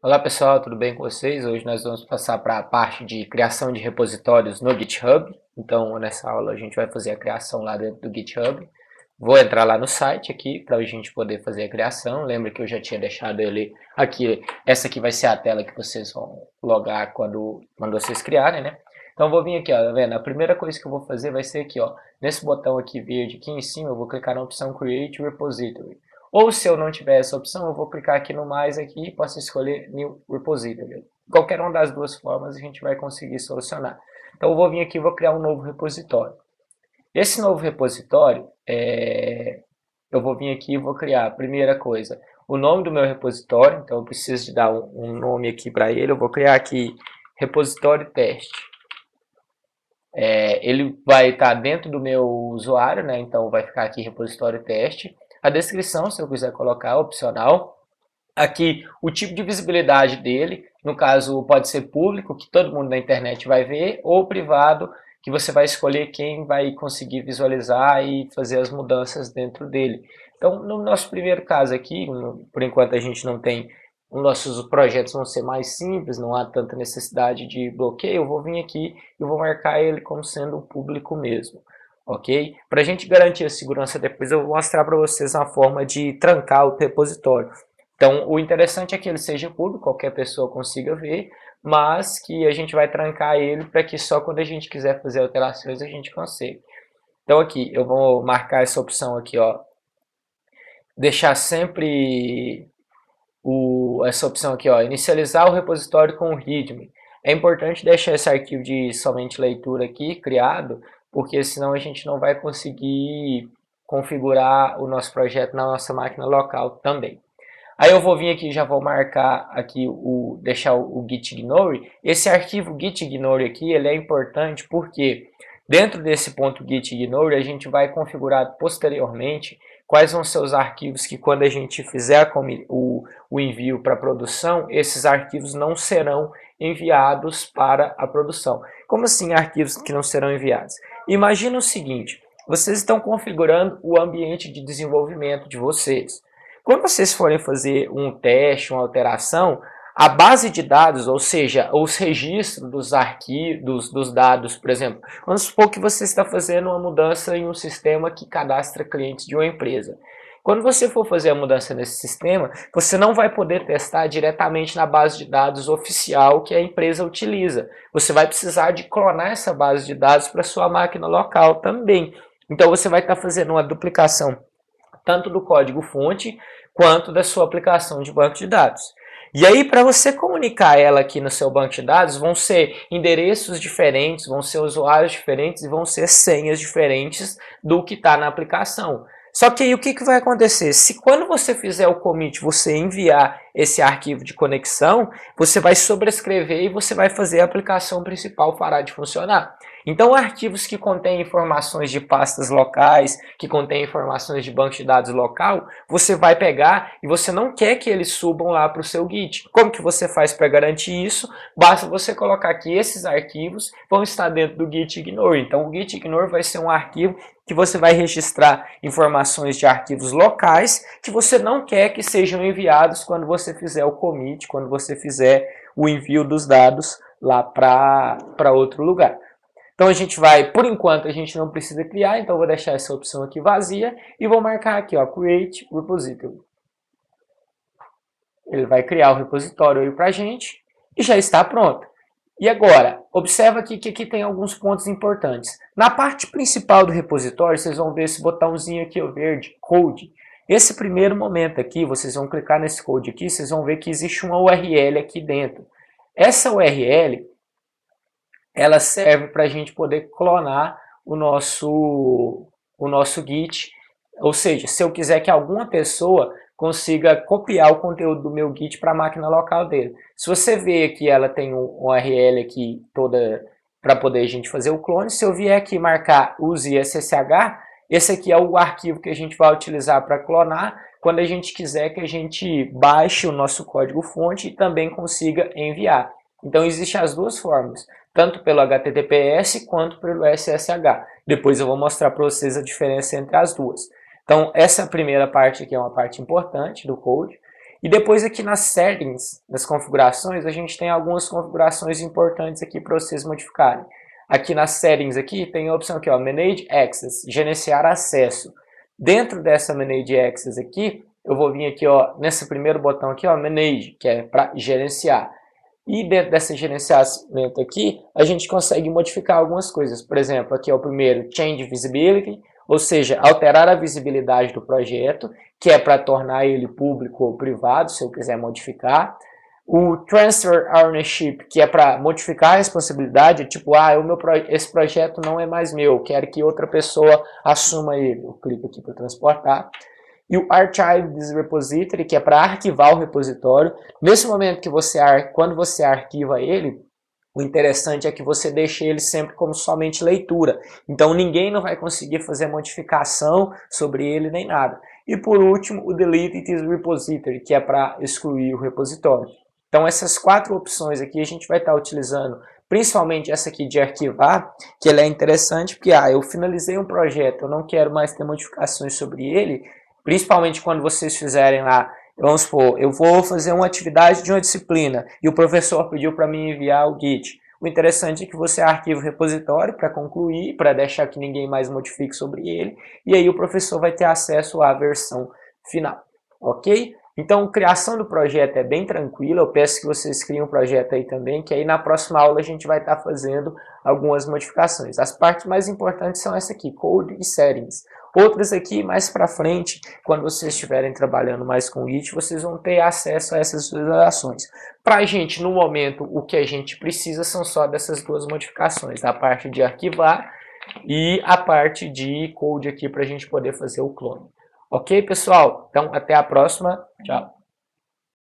Olá pessoal, tudo bem com vocês? Hoje nós vamos passar para a parte de criação de repositórios no GitHub. Então, nessa aula a gente vai fazer a criação lá dentro do GitHub. Vou entrar lá no site aqui para a gente poder fazer a criação. Lembra que eu já tinha deixado ele aqui. Essa aqui vai ser a tela que vocês vão logar quando vocês criarem, né? Então, vou vir aqui, ó, tá vendo? A primeira coisa que eu vou fazer vai ser aqui, ó, nesse botão aqui verde aqui em cima, eu vou clicar na opção Create Repository. Ou se eu não tiver essa opção, eu vou clicar aqui no mais aqui e posso escolher New Repository. Qualquer uma das duas formas a gente vai conseguir solucionar. Então eu vou vir aqui e vou criar um novo repositório. Esse novo repositório, eu vou vir aqui e vou criar, a primeira coisa, o nome do meu repositório. Então eu preciso de dar um nome aqui para ele. Eu vou criar aqui repositório teste. Ele vai estar dentro do meu usuário, né? Então vai ficar aqui repositório teste. A descrição, se eu quiser colocar, opcional. Aqui o tipo de visibilidade dele, no caso pode ser público, que todo mundo na internet vai ver, ou privado, que você vai escolher quem vai conseguir visualizar e fazer as mudanças dentro dele. Então, no nosso primeiro caso aqui, por enquanto a gente não tem, os nossos projetos vão ser mais simples, não há tanta necessidade de bloqueio, eu vou vir aqui e vou marcar ele como sendo público mesmo. Ok? Para a gente garantir a segurança depois, eu vou mostrar para vocês uma forma de trancar o repositório. Então, o interessante é que ele seja público, qualquer pessoa consiga ver, mas que a gente vai trancar ele para que só quando a gente quiser fazer alterações a gente consiga. Então, aqui, eu vou marcar essa opção aqui, ó, deixar sempre essa opção aqui, ó, inicializar o repositório com o README. É importante deixar esse arquivo de somente leitura aqui criado, porque senão a gente não vai conseguir configurar o nosso projeto na nossa máquina local também. Aí eu vou vir aqui e já vou marcar aqui, deixar o gitignore. Esse arquivo gitignore aqui, ele é importante porque dentro desse ponto gitignore a gente vai configurar posteriormente quais vão ser os arquivos que quando a gente fizer o envio para a produção, esses arquivos não serão enviados para a produção. Como assim arquivos que não serão enviados? Imagina o seguinte, vocês estão configurando o ambiente de desenvolvimento de vocês. Quando vocês forem fazer um teste, uma alteração, a base de dados, ou seja, os registros dos arquivos, dos dados, por exemplo, vamos supor que você está fazendo uma mudança em um sistema que cadastra clientes de uma empresa. Quando você for fazer a mudança nesse sistema, você não vai poder testar diretamente na base de dados oficial que a empresa utiliza. Você vai precisar de clonar essa base de dados para sua máquina local também. Então você vai estar fazendo uma duplicação tanto do código-fonte quanto da sua aplicação de banco de dados. E aí, para você comunicar ela aqui no seu banco de dados, vão ser endereços diferentes, vão ser usuários diferentes e vão ser senhas diferentes do que está na aplicação. Só que aí o que vai acontecer? Se quando você fizer o commit, você enviar esse arquivo de conexão, você vai sobrescrever e você vai fazer a aplicação principal parar de funcionar. Então, arquivos que contêm informações de pastas locais, que contêm informações de banco de dados local, você vai pegar e você não quer que eles subam lá para o seu Git. Como que você faz para garantir isso? Basta você colocar que esses arquivos vão estar dentro do gitignore. Então, o gitignore vai ser um arquivo que você vai registrar informações de arquivos locais que você não quer que sejam enviados quando você fizer o commit, quando você fizer o envio dos dados lá para outro lugar. Então a gente vai, por enquanto a gente não precisa criar, então eu vou deixar essa opção aqui vazia e vou marcar aqui, ó, Create Repository. Ele vai criar o repositório aí para a gente e já está pronto. E agora, observa aqui que aqui tem alguns pontos importantes. Na parte principal do repositório, vocês vão ver esse botãozinho aqui, o verde, Code. Esse primeiro momento aqui, vocês vão clicar nesse Code aqui, vocês vão ver que existe uma URL aqui dentro. Essa URL ela serve para a gente poder clonar o nosso Git. Ou seja, se eu quiser que alguma pessoa consiga copiar o conteúdo do meu Git para a máquina local dele. Se você vê que ela tem um URL aqui toda para poder a gente fazer o clone, se eu vier aqui marcar use SSH, esse aqui é o arquivo que a gente vai utilizar para clonar quando a gente quiser que a gente baixe o nosso código-fonte e também consiga enviar. Então, existem as duas formas, tanto pelo HTTPS quanto pelo SSH. Depois eu vou mostrar para vocês a diferença entre as duas. Então, essa primeira parte aqui é uma parte importante do code. E depois aqui nas settings, nas configurações, a gente tem algumas configurações importantes aqui para vocês modificarem. Aqui nas settings aqui tem a opção aqui, ó, Manage Access, gerenciar acesso. Dentro dessa Manage Access aqui, eu vou vir aqui, ó, nesse primeiro botão aqui, ó, Manage, que é para gerenciar. E dentro desse gerenciamento aqui, a gente consegue modificar algumas coisas. Por exemplo, aqui é o primeiro, Change Visibility, ou seja, alterar a visibilidade do projeto, que é para tornar ele público ou privado, se eu quiser modificar. O Transfer Ownership, que é para modificar a responsabilidade, tipo, esse projeto não é mais meu, quero que outra pessoa assuma ele. Eu clico aqui para transportar. E o Archive this Repository, que é para arquivar o repositório. Nesse momento que quando você arquiva ele, o interessante é que você deixe ele sempre como somente leitura. Então ninguém não vai conseguir fazer modificação sobre ele nem nada. E por último, o Delete this Repository, que é para excluir o repositório. Então essas 4 opções aqui a gente vai estar utilizando, principalmente essa aqui de arquivar, que ela é interessante porque eu finalizei um projeto, eu não quero mais ter modificações sobre ele, principalmente quando vocês fizerem lá, vamos supor, eu vou fazer uma atividade de uma disciplina e o professor pediu para mim enviar o Git. O interessante é que você arquiva o repositório para concluir, para deixar que ninguém mais modifique sobre ele, e aí o professor vai ter acesso à versão final, ok? Então, a criação do projeto é bem tranquila, eu peço que vocês criem um projeto aí também, que aí na próxima aula a gente vai estar fazendo algumas modificações. As partes mais importantes são essa aqui, Code e Settings. Outras aqui, mais para frente, quando vocês estiverem trabalhando mais com Git, vocês vão ter acesso a essas visualizações. Para a gente, no momento, o que a gente precisa são só dessas 2 modificações, a parte de arquivar e a parte de code aqui para a gente poder fazer o clone. Ok, pessoal? Então, até a próxima. Tchau.